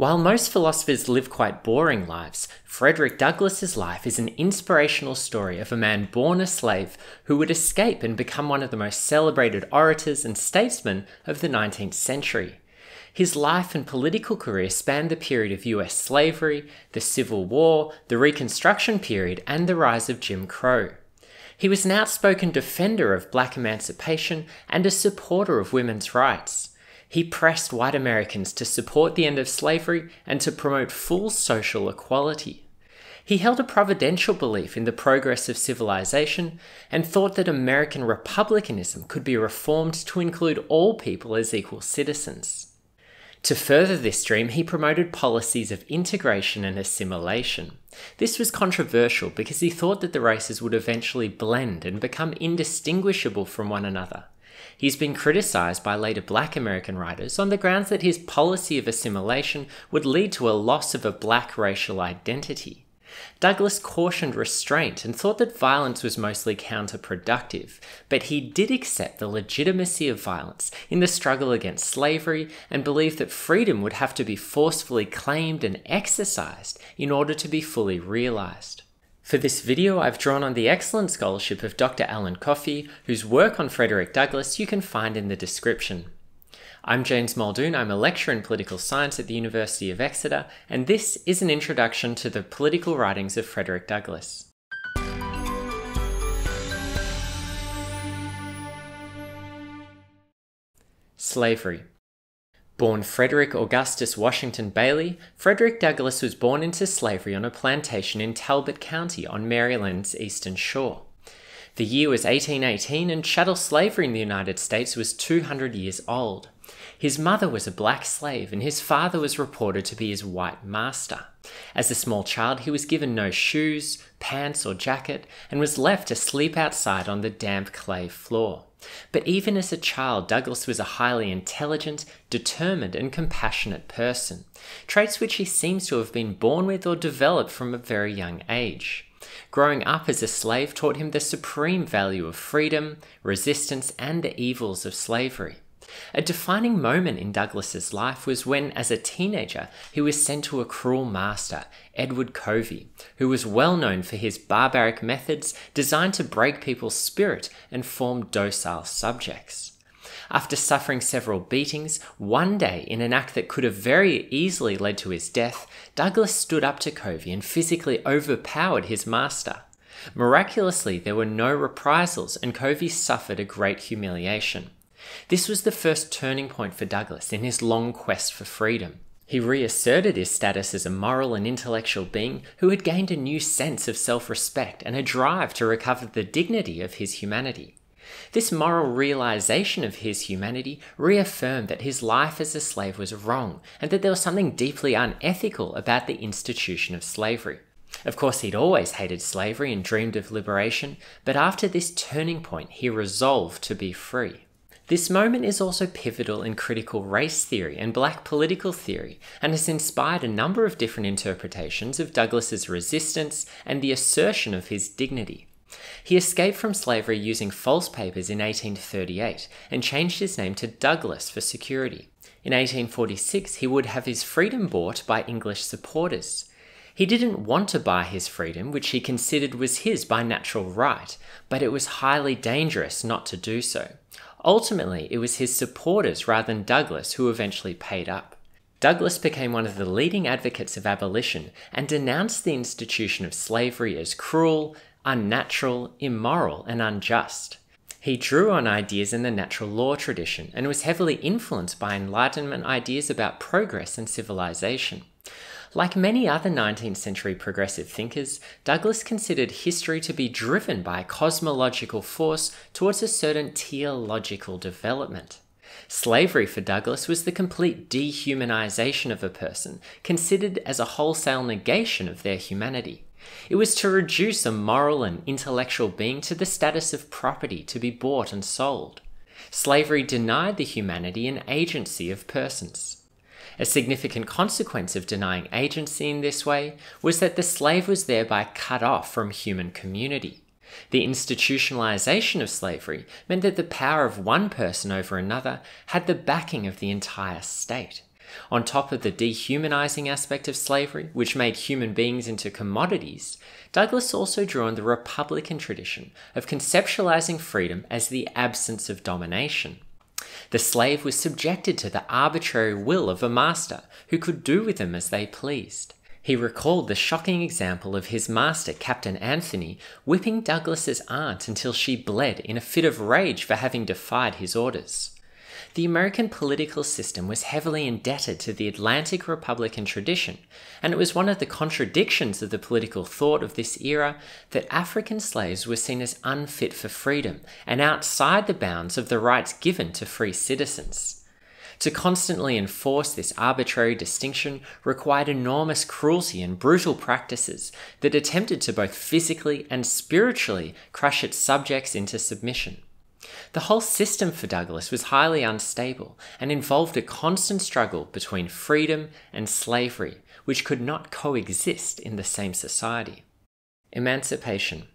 While most philosophers live quite boring lives, Frederick Douglass's life is an inspirational story of a man born a slave who would escape and become one of the most celebrated orators and statesmen of the 19th century. His life and political career spanned the period of US slavery, the Civil War, the Reconstruction period, and the rise of Jim Crow. He was an outspoken defender of black emancipation and a supporter of women's rights. He pressed white Americans to support the end of slavery and to promote full social equality. He held a providential belief in the progress of civilization and thought that American republicanism could be reformed to include all people as equal citizens. To further this dream, he promoted policies of integration and assimilation. This was controversial because he thought that the races would eventually blend and become indistinguishable from one another. He's been criticized by later black American writers on the grounds that his policy of assimilation would lead to a loss of a black racial identity. Douglass cautioned restraint and thought that violence was mostly counterproductive, but he did accept the legitimacy of violence in the struggle against slavery and believed that freedom would have to be forcefully claimed and exercised in order to be fully realized. For this video, I've drawn on the excellent scholarship of Dr. Alan Coffey, whose work on Frederick Douglass you can find in the description. I'm James Muldoon, I'm a lecturer in political science at the University of Exeter, and this is an introduction to the political writings of Frederick Douglass. Slavery. Born Frederick Augustus Washington Bailey, Frederick Douglass was born into slavery on a plantation in Talbot County on Maryland's eastern shore. The year was 1818 and chattel slavery in the United States was 200 years old. His mother was a black slave and his father was reported to be his white master. As a small child, he was given no shoes, pants, or jacket and was left to sleep outside on the damp clay floor. But even as a child, Douglass was a highly intelligent, determined, and compassionate person, traits which he seems to have been born with or developed from a very young age. Growing up as a slave taught him the supreme value of freedom, resistance, and the evils of slavery. A defining moment in Douglass's life was when, as a teenager, he was sent to a cruel master, Edward Covey, who was well known for his barbaric methods designed to break people's spirit and form docile subjects. After suffering several beatings, one day, in an act that could have very easily led to his death, Douglass stood up to Covey and physically overpowered his master. Miraculously, there were no reprisals and Covey suffered a great humiliation. This was the first turning point for Douglass in his long quest for freedom. He reasserted his status as a moral and intellectual being who had gained a new sense of self-respect and a drive to recover the dignity of his humanity. This moral realization of his humanity reaffirmed that his life as a slave was wrong and that there was something deeply unethical about the institution of slavery. Of course, he'd always hated slavery and dreamed of liberation, but after this turning point, he resolved to be free. This moment is also pivotal in critical race theory and black political theory, and has inspired a number of different interpretations of Douglass's resistance and the assertion of his dignity. He escaped from slavery using false papers in 1838 and changed his name to Douglass for security. In 1846, he would have his freedom bought by English supporters. He didn't want to buy his freedom, which he considered was his by natural right, but it was highly dangerous not to do so. Ultimately, it was his supporters rather than Douglass who eventually paid up. Douglass became one of the leading advocates of abolition and denounced the institution of slavery as cruel, unnatural, immoral, and unjust. He drew on ideas in the natural law tradition and was heavily influenced by Enlightenment ideas about progress and civilization. Like many other 19th century progressive thinkers, Douglass considered history to be driven by a cosmological force towards a certain teleological development. Slavery for Douglass was the complete dehumanization of a person, considered as a wholesale negation of their humanity. It was to reduce a moral and intellectual being to the status of property to be bought and sold. Slavery denied the humanity and agency of persons. A significant consequence of denying agency in this way was that the slave was thereby cut off from human community. The institutionalization of slavery meant that the power of one person over another had the backing of the entire state. On top of the dehumanizing aspect of slavery, which made human beings into commodities, Douglas also drew on the Republican tradition of conceptualizing freedom as the absence of domination. The slave was subjected to the arbitrary will of a master who could do with them as they pleased. He recalled the shocking example of his master, Captain Anthony, whipping Douglas's aunt until she bled in a fit of rage for having defied his orders. The American political system was heavily indebted to the Atlantic Republican tradition, and it was one of the contradictions of the political thought of this era that African slaves were seen as unfit for freedom and outside the bounds of the rights given to free citizens. To constantly enforce this arbitrary distinction required enormous cruelty and brutal practices that attempted to both physically and spiritually crush its subjects into submission. The whole system for Douglas was highly unstable and involved a constant struggle between freedom and slavery, which could not coexist in the same society. Emancipation.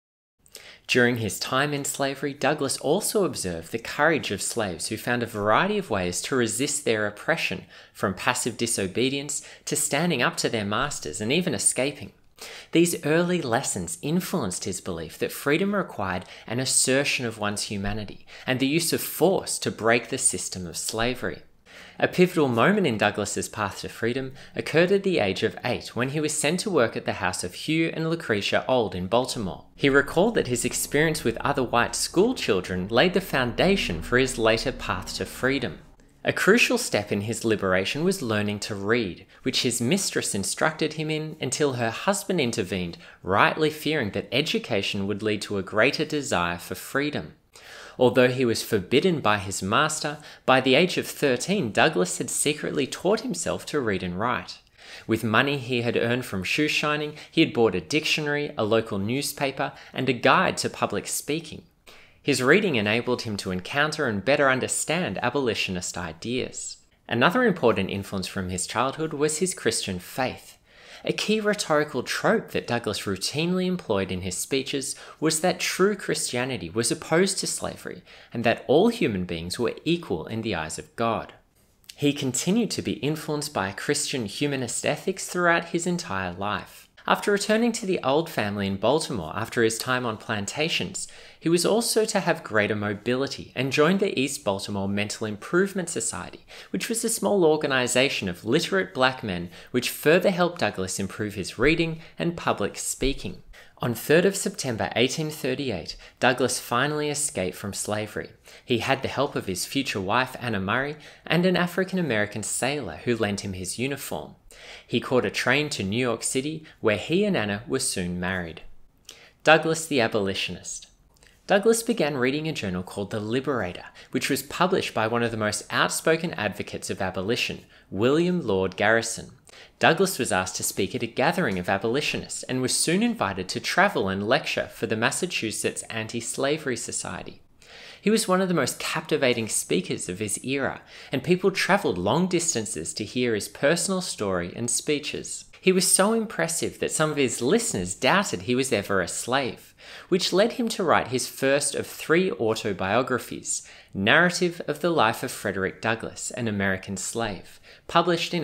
During his time in slavery, Douglas also observed the courage of slaves who found a variety of ways to resist their oppression, from passive disobedience to standing up to their masters and even escaping. These early lessons influenced his belief that freedom required an assertion of one's humanity and the use of force to break the system of slavery. A pivotal moment in Douglas's path to freedom occurred at the age of 8 when he was sent to work at the house of Hugh and Lucretia Old in Baltimore. He recalled that his experience with other white school children laid the foundation for his later path to freedom. A crucial step in his liberation was learning to read, which his mistress instructed him in until her husband intervened, rightly fearing that education would lead to a greater desire for freedom. Although he was forbidden by his master, by the age of 13, Douglas had secretly taught himself to read and write. With money he had earned from shoe shining, he had bought a dictionary, a local newspaper, and a guide to public speaking. His reading enabled him to encounter and better understand abolitionist ideas. Another important influence from his childhood was his Christian faith. A key rhetorical trope that Douglas routinely employed in his speeches was that true Christianity was opposed to slavery and that all human beings were equal in the eyes of God. He continued to be influenced by Christian humanist ethics throughout his entire life. After returning to the Old family in Baltimore after his time on plantations, he was also to have greater mobility and joined the East Baltimore Mental Improvement Society, which was a small organization of literate black men which further helped Douglas improve his reading and public speaking. On 3rd of September 1838, Douglas finally escaped from slavery. He had the help of his future wife, Anna Murray, and an African-American sailor who lent him his uniform. He caught a train to New York City, where he and Anna were soon married. Douglas the Abolitionist. Douglas began reading a journal called The Liberator, which was published by one of the most outspoken advocates of abolition, William Lloyd Garrison. Douglas was asked to speak at a gathering of abolitionists and was soon invited to travel and lecture for the Massachusetts Anti-Slavery Society. He was one of the most captivating speakers of his era, and people traveled long distances to hear his personal story and speeches. He was so impressive that some of his listeners doubted he was ever a slave, which led him to write his first of 3 autobiographies, Narrative of the Life of Frederick Douglass, an American Slave, published in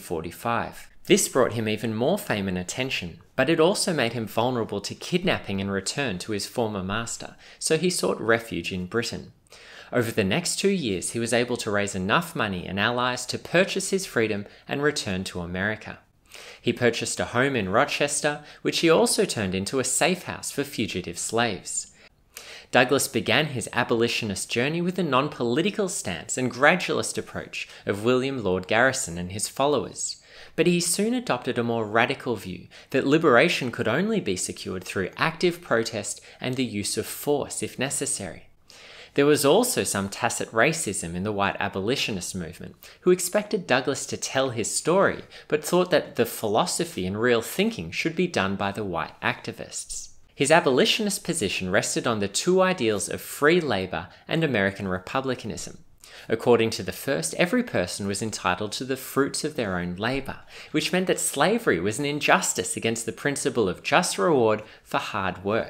1845. This brought him even more fame and attention, but it also made him vulnerable to kidnapping and return to his former master, so he sought refuge in Britain. Over the next 2 years, he was able to raise enough money and allies to purchase his freedom and return to America. He purchased a home in Rochester, which he also turned into a safe house for fugitive slaves. Douglas began his abolitionist journey with the non-political stance and gradualist approach of William Lloyd Garrison and his followers. But he soon adopted a more radical view that liberation could only be secured through active protest and the use of force if necessary. There was also some tacit racism in the white abolitionist movement, who expected Douglas to tell his story, but thought that the philosophy and real thinking should be done by the white activists. His abolitionist position rested on the 2 ideals of free labor and American republicanism. According to the first, every person was entitled to the fruits of their own labor, which meant that slavery was an injustice against the principle of just reward for hard work.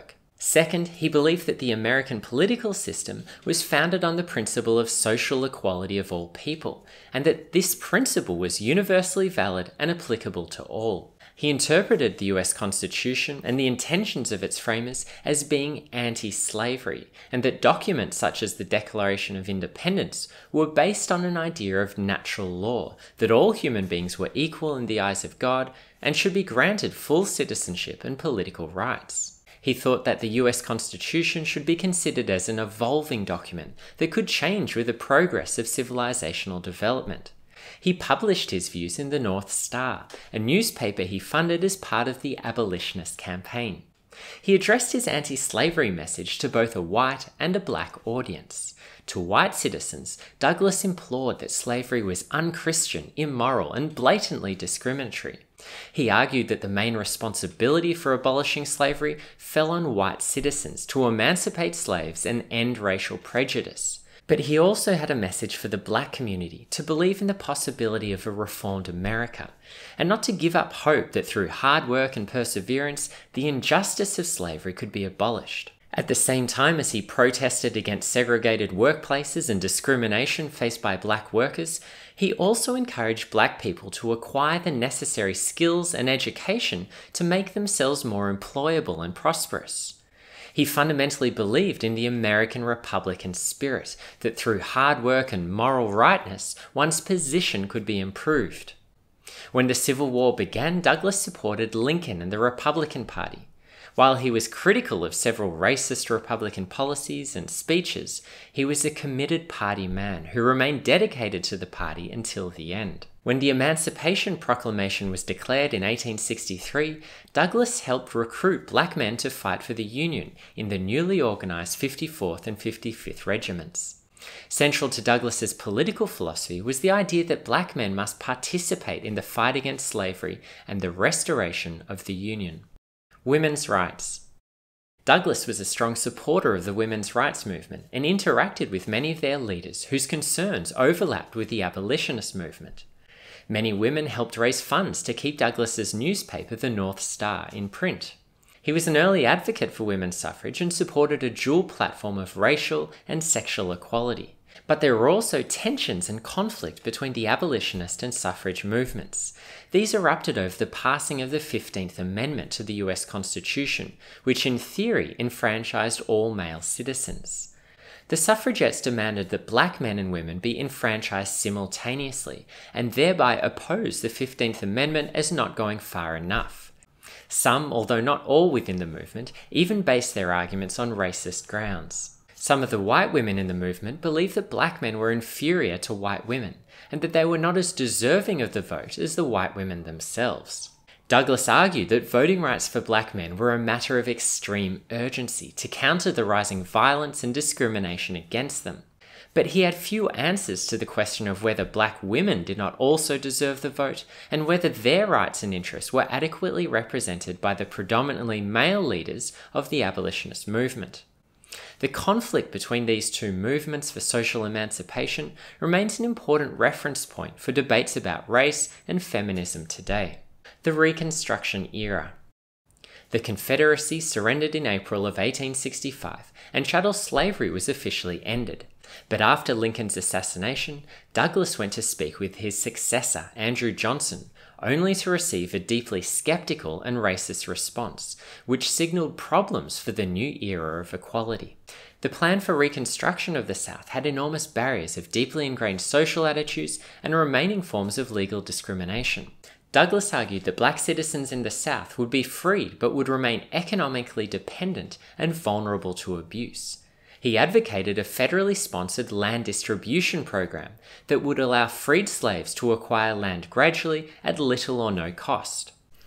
Second, he believed that the American political system was founded on the principle of social equality of all people, and that this principle was universally valid and applicable to all. He interpreted the US Constitution and the intentions of its framers as being anti-slavery, and that documents such as the Declaration of Independence were based on an idea of natural law, that all human beings were equal in the eyes of God and should be granted full citizenship and political rights. He thought that the US Constitution should be considered as an evolving document that could change with the progress of civilizational development. He published his views in the North Star, a newspaper he funded as part of the abolitionist campaign. He addressed his anti-slavery message to both a white and a black audience. To white citizens, Douglass implored that slavery was unchristian, immoral, and blatantly discriminatory. He argued that the main responsibility for abolishing slavery fell on white citizens to emancipate slaves and end racial prejudice. But he also had a message for the black community to believe in the possibility of a reformed America, and not to give up hope that through hard work and perseverance, the injustice of slavery could be abolished. At the same time as he protested against segregated workplaces and discrimination faced by black workers, he also encouraged black people to acquire the necessary skills and education to make themselves more employable and prosperous. He fundamentally believed in the American Republican spirit, that through hard work and moral rightness, one's position could be improved. When the Civil War began, Douglass supported Lincoln and the Republican Party. While he was critical of several racist Republican policies and speeches, he was a committed party man who remained dedicated to the party until the end. When the Emancipation Proclamation was declared in 1863, Douglass helped recruit black men to fight for the Union in the newly organized 54th and 55th Regiments. Central to Douglass's political philosophy was the idea that black men must participate in the fight against slavery and the restoration of the Union. Women's rights. Douglass was a strong supporter of the women's rights movement and interacted with many of their leaders whose concerns overlapped with the abolitionist movement. Many women helped raise funds to keep Douglass's newspaper, the North Star, in print. He was an early advocate for women's suffrage and supported a dual platform of racial and sexual equality. But there were also tensions and conflict between the abolitionist and suffrage movements. These erupted over the passing of the 15th Amendment to the US Constitution, which in theory enfranchised all male citizens. The suffragettes demanded that black men and women be enfranchised simultaneously, and thereby opposed the 15th Amendment as not going far enough. Some, although not all within the movement, even based their arguments on racist grounds. Some of the white women in the movement believed that black men were inferior to white women, and that they were not as deserving of the vote as the white women themselves. Douglass argued that voting rights for black men were a matter of extreme urgency to counter the rising violence and discrimination against them. But he had few answers to the question of whether black women did not also deserve the vote, and whether their rights and interests were adequately represented by the predominantly male leaders of the abolitionist movement. The conflict between these two movements for social emancipation remains an important reference point for debates about race and feminism today. The Reconstruction era. The Confederacy surrendered in April of 1865, and chattel slavery was officially ended. But after Lincoln's assassination, Douglass went to speak with his successor, Andrew Johnson, only to receive a deeply skeptical and racist response, which signaled problems for the new era of equality. The plan for reconstruction of the South had enormous barriers of deeply ingrained social attitudes and remaining forms of legal discrimination. Douglass argued that black citizens in the South would be freed but would remain economically dependent and vulnerable to abuse. He advocated a federally sponsored land distribution program that would allow freed slaves to acquire land gradually at little or no cost.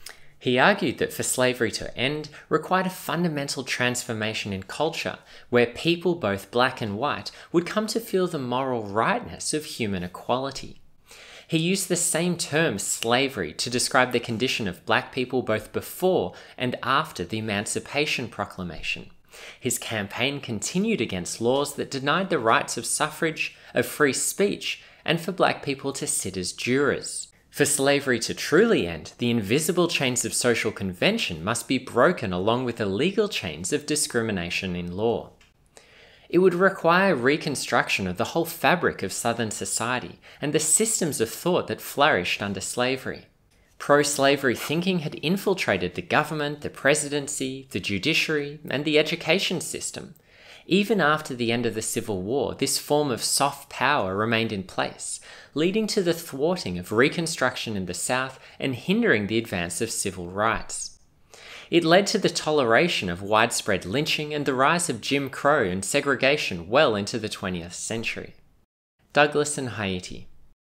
He argued that for slavery to end required a fundamental transformation in culture where people, both black and white, would come to feel the moral rightness of human equality. He used the same term, slavery, to describe the condition of black people both before and after the Emancipation Proclamation. His campaign continued against laws that denied the rights of suffrage, of free speech, and for black people to sit as jurors. For slavery to truly end, the invisible chains of social convention must be broken along with the legal chains of discrimination in law. It would require reconstruction of the whole fabric of Southern society and the systems of thought that flourished under slavery. Pro-slavery thinking had infiltrated the government, the presidency, the judiciary, and the education system. Even after the end of the Civil War, this form of soft power remained in place, leading to the thwarting of Reconstruction in the South and hindering the advance of civil rights. It led to the toleration of widespread lynching and the rise of Jim Crow and segregation well into the 20th century. Douglass and Haiti.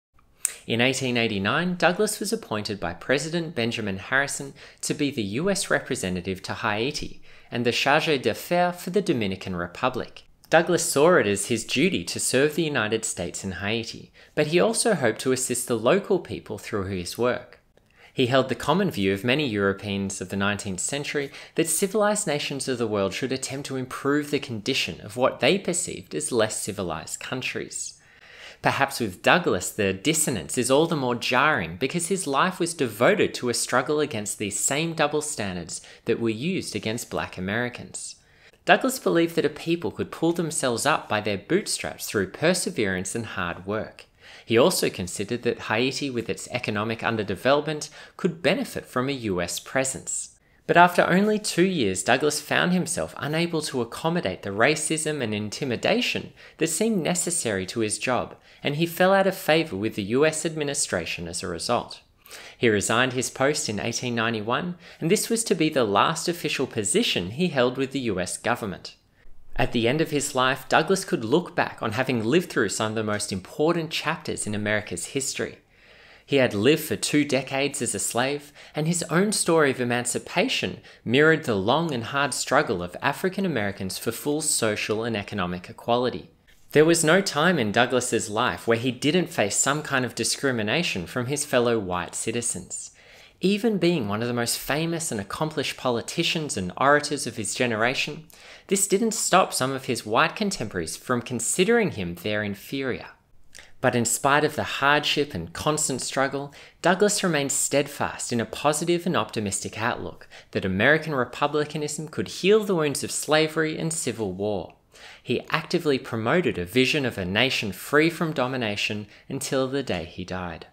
In 1889, Douglass was appointed by President Benjamin Harrison to be the US representative to Haiti and the chargé d'affaires for the Dominican Republic. Douglass saw it as his duty to serve the United States in Haiti, but he also hoped to assist the local people through his work. He held the common view of many Europeans of the 19th century that civilized nations of the world should attempt to improve the condition of what they perceived as less civilized countries. Perhaps with Douglass, the dissonance is all the more jarring because his life was devoted to a struggle against these same double standards that were used against Black Americans. Douglass believed that a people could pull themselves up by their bootstraps through perseverance and hard work. He also considered that Haiti, with its economic underdevelopment, could benefit from a US presence. But after only 2 years, Douglass found himself unable to accommodate the racism and intimidation that seemed necessary to his job, and he fell out of favor with the US administration as a result. He resigned his post in 1891, and this was to be the last official position he held with the US government. At the end of his life, Douglass could look back on having lived through some of the most important chapters in America's history. He had lived for 2 decades as a slave, and his own story of emancipation mirrored the long and hard struggle of African Americans for full social and economic equality. There was no time in Douglass's life where he didn't face some kind of discrimination from his fellow white citizens. Even being one of the most famous and accomplished politicians and orators of his generation, this didn't stop some of his white contemporaries from considering him their inferior. But in spite of the hardship and constant struggle, Douglass remained steadfast in a positive and optimistic outlook that American republicanism could heal the wounds of slavery and civil war. He actively promoted a vision of a nation free from domination until the day he died.